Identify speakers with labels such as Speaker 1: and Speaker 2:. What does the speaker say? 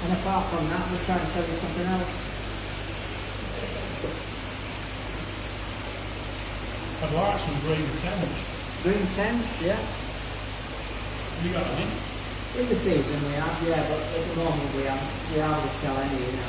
Speaker 1: And apart from that, we'll try and sell you something else.
Speaker 2: I'd like some green tench.
Speaker 1: Green tench, yeah.
Speaker 2: You got any?
Speaker 1: In the season we have, yeah, but at the moment we hardly sell any, you know.